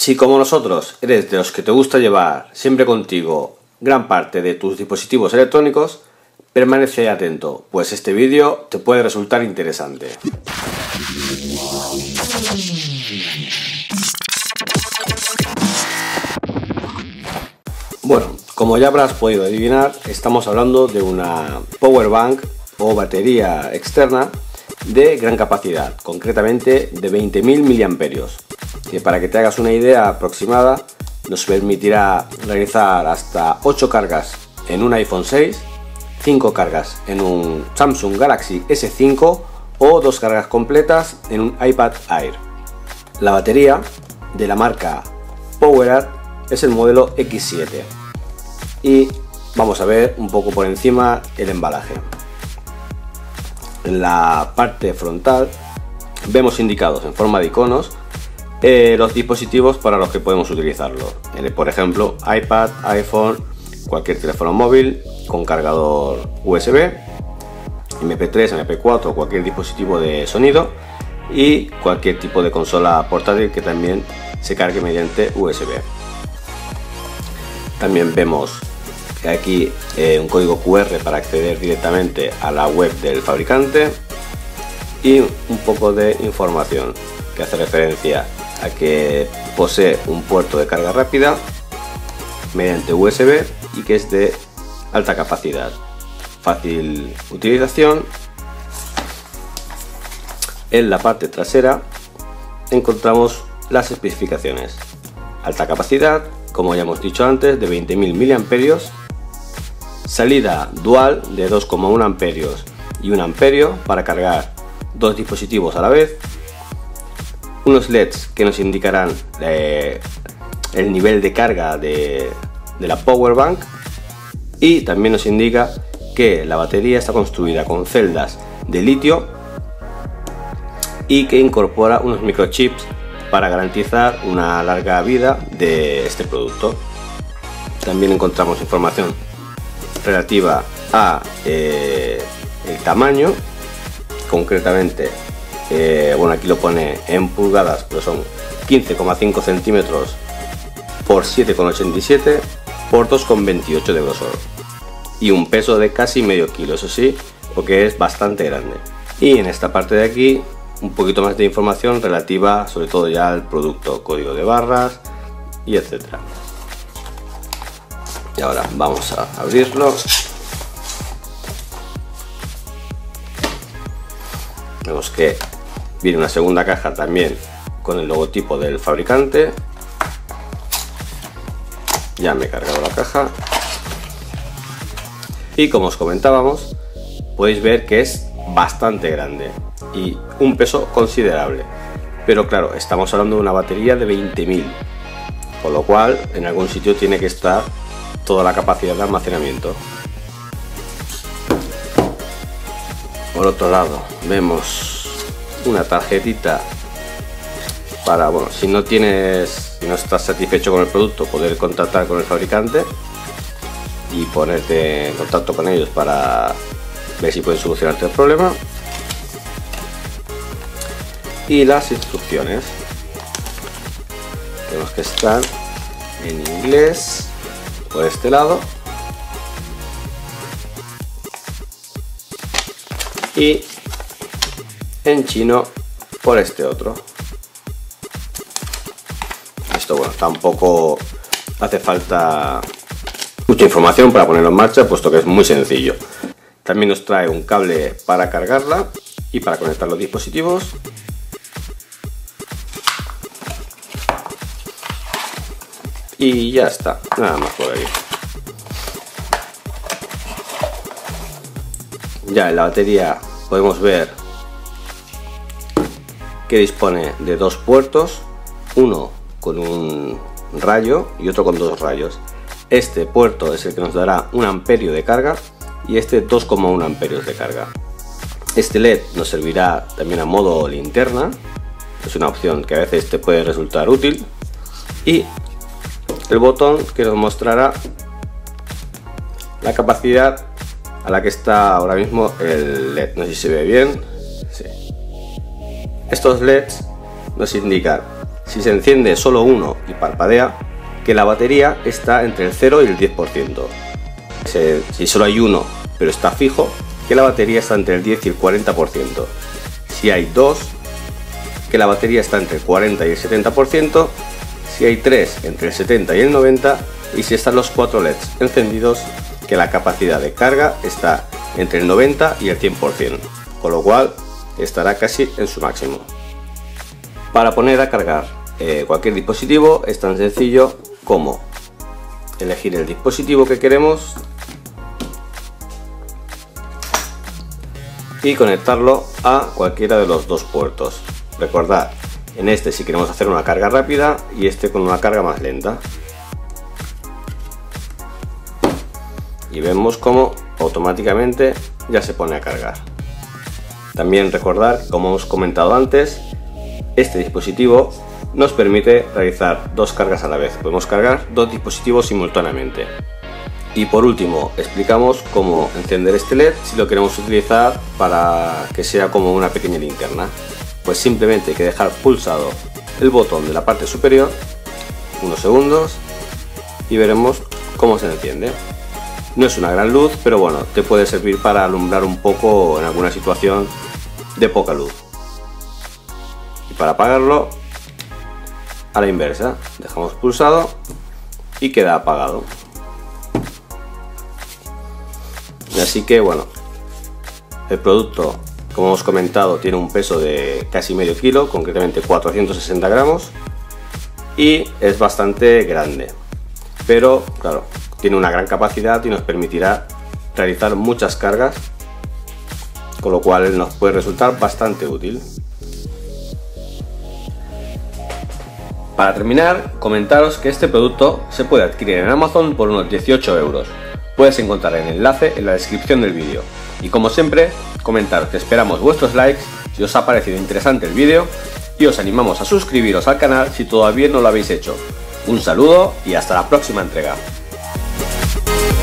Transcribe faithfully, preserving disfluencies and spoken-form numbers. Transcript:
Si como nosotros eres de los que te gusta llevar siempre contigo gran parte de tus dispositivos electrónicos, permanece atento, pues este vídeo te puede resultar interesante. Bueno, como ya habrás podido adivinar, estamos hablando de una power bank o batería externa de gran capacidad, concretamente de veinte mil miliamperios, que para que te hagas una idea aproximada nos permitirá realizar hasta ocho cargas en un iPhone seis, cinco cargas en un Samsung Galaxy S cinco o dos cargas completas en un iPad Air. La batería de la marca PowerAd es el modelo equis siete y vamos a ver un poco por encima el embalaje. En la parte frontal vemos indicados en forma de iconos eh, los dispositivos para los que podemos utilizarlo. Eh, por ejemplo, iPad, iPhone, cualquier teléfono móvil con cargador U S B, eme pe tres, eme pe cuatro, cualquier dispositivo de sonido y cualquier tipo de consola portátil que también se cargue mediante U S B. También vemos aquí eh, un código cu erre para acceder directamente a la web del fabricante y un poco de información que hace referencia a que posee un puerto de carga rápida mediante U S B y que es de alta capacidad, fácil utilización. En la parte trasera encontramos las especificaciones: alta capacidad, como ya hemos dicho antes, de veinte mil miliamperios, salida dual de dos coma uno amperios y un amperio para cargar dos dispositivos a la vez, unos L E Ds que nos indicarán eh, el nivel de carga de, de la power bank, y también nos indica que la batería está construida con celdas de litio y que incorpora unos microchips para garantizar una larga vida de este producto. También encontramos información relativa a eh, el tamaño, concretamente eh, bueno, aquí lo pone en pulgadas, pero son quince coma cinco centímetros por siete coma ochenta y siete por dos coma veintiocho de grosor y un peso de casi medio kilo, eso sí, porque es bastante grande. Y en esta parte de aquí un poquito más de información relativa sobre todo ya al producto, código de barras y etcétera. Y ahora vamos a abrirlo. Vemos que viene una segunda caja también con el logotipo del fabricante. Ya me he cargado la caja y como os comentábamos, podéis ver que es bastante grande y un peso considerable, pero claro, estamos hablando de una batería de veinte mil, con lo cual en algún sitio tiene que estar toda la capacidad de almacenamiento. Por otro lado vemos una tarjetita para, bueno, si no tienes, si no estás satisfecho con el producto, poder contactar con el fabricante y ponerte en contacto con ellos para ver si pueden solucionarte el problema. Y las instrucciones, vemos que están en inglés por este lado y en chino por este otro. Esto, bueno, tampoco hace falta mucha información para ponerlo en marcha, puesto que es muy sencillo. También nos trae un cable para cargarla y para conectar los dispositivos. Y ya está, nada más por ahí. Ya en la batería podemos ver que dispone de dos puertos, uno con un rayo y otro con dos rayos. Este puerto es el que nos dará un amperio de carga y este dos coma uno amperios de carga. Este L E D nos servirá también a modo linterna, es una opción que a veces te puede resultar útil, y el botón que nos mostrará la capacidad a la que está ahora mismo el L E D. No sé si se ve bien. Sí. Estos L E Ds nos indican si se enciende solo uno y parpadea, que la batería está entre el cero y el diez por ciento. Si solo hay uno pero está fijo, que la batería está entre el diez y el cuarenta por ciento. Si hay dos, que la batería está entre el cuarenta y el setenta por ciento. Si hay tres, entre el setenta y el noventa por ciento. Y si están los cuatro L E Ds encendidos, que la capacidad de carga está entre el noventa y el cien por ciento, con lo cual estará casi en su máximo. Para poner a cargar eh, cualquier dispositivo es tan sencillo como elegir el dispositivo que queremos y conectarlo a cualquiera de los dos puertos. Recordad, en este si queremos hacer una carga rápida y este con una carga más lenta. Y vemos cómo automáticamente ya se pone a cargar. También recordar, como hemos comentado antes, este dispositivo nos permite realizar dos cargas a la vez. Podemos cargar dos dispositivos simultáneamente. Y por último, explicamos cómo encender este L E D si lo queremos utilizar para que sea como una pequeña linterna. Pues simplemente hay que dejar pulsado el botón de la parte superior unos segundos y veremos cómo se enciende. No es una gran luz, pero bueno, te puede servir para alumbrar un poco en alguna situación de poca luz. Y para apagarlo, a la inversa, dejamos pulsado y queda apagado. Así que bueno, el producto, como hemos comentado, tiene un peso de casi medio kilo, concretamente cuatrocientos sesenta gramos, y es bastante grande, pero claro, tiene una gran capacidad y nos permitirá realizar muchas cargas, con lo cual nos puede resultar bastante útil. Para terminar, comentaros que este producto se puede adquirir en Amazon por unos dieciocho euros. Puedes encontrar el enlace en la descripción del vídeo. Y como siempre, comentaros que esperamos vuestros likes si os ha parecido interesante el vídeo y os animamos a suscribiros al canal si todavía no lo habéis hecho. Un saludo y hasta la próxima entrega.